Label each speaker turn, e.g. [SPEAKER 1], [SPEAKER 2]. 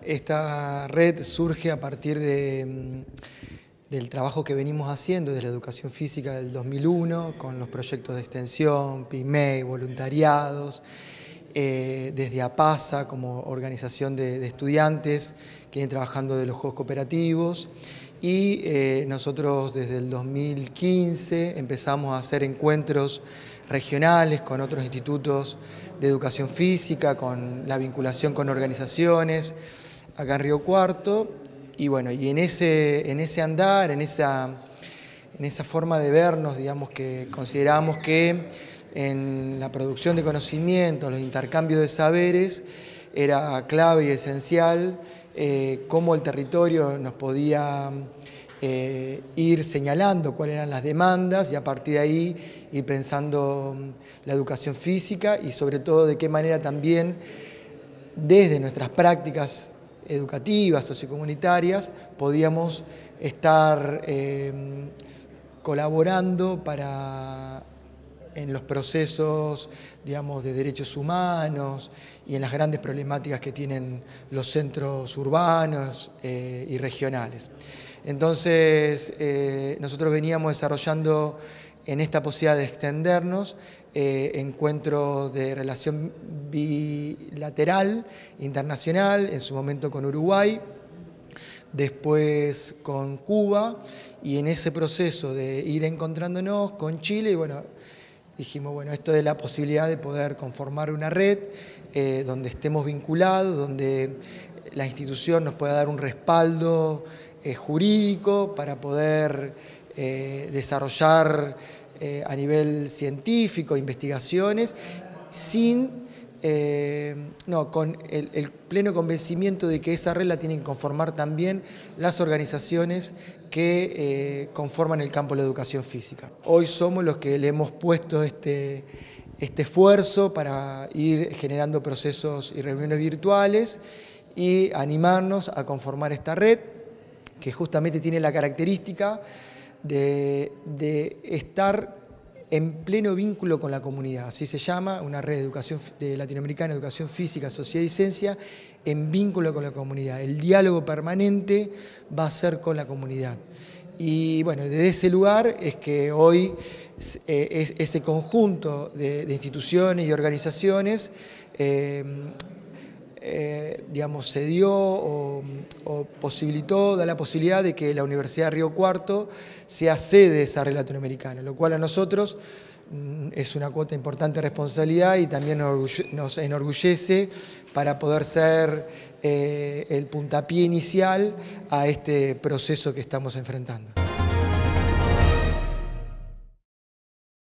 [SPEAKER 1] Esta red surge a partir del trabajo que venimos haciendo desde la educación física del 2001, con los proyectos de extensión, PIMEC, voluntariados, desde APASA como organización de estudiantes que vienen trabajando de los juegos cooperativos, y nosotros desde el 2015 empezamos a hacer encuentros regionales con otros institutos de educación física, con la vinculación con organizaciones acá en Río Cuarto, y bueno, y en ese andar, en esa forma de vernos, digamos, que consideramos que en la producción de conocimiento, los intercambios de saberes, era clave y esencial cómo el territorio nos podía ir señalando cuáles eran las demandas y a partir de ahí ir pensando la educación física y sobre todo de qué manera también desde nuestras prácticas educativas, sociocomunitarias, podíamos estar colaborando en los procesos, digamos, de derechos humanos y en las grandes problemáticas que tienen los centros urbanos y regionales. Entonces, nosotros veníamos desarrollando en esta posibilidad de extendernos encuentros de relación bilateral, internacional, en su momento con Uruguay, después con Cuba, y en ese proceso de ir encontrándonos con Chile, y bueno, dijimos, bueno, esto es la posibilidad de poder conformar una red donde estemos vinculados, donde la institución nos pueda dar un respaldo jurídico para poder desarrollar a nivel científico investigaciones con el pleno convencimiento de que esa red la tienen que conformar también las organizaciones que conforman el campo de la educación física. Hoy somos los que le hemos puesto este esfuerzo para ir generando procesos y reuniones virtuales y animarnos a conformar esta red, que justamente tiene la característica de estar en pleno vínculo con la comunidad. Así se llama, una red de latinoamericana de educación física, sociedad y ciencia, en vínculo con la comunidad. El diálogo permanente va a ser con la comunidad. Y bueno, desde ese lugar es que hoy ese conjunto de instituciones y organizaciones digamos, se dio o posibilitó, da la posibilidad de que la Universidad de Río Cuarto sea sede de esa red latinoamericana, lo cual a nosotros es una cuota importante de responsabilidad y también nos enorgullece para poder ser el puntapié inicial a este proceso que estamos enfrentando.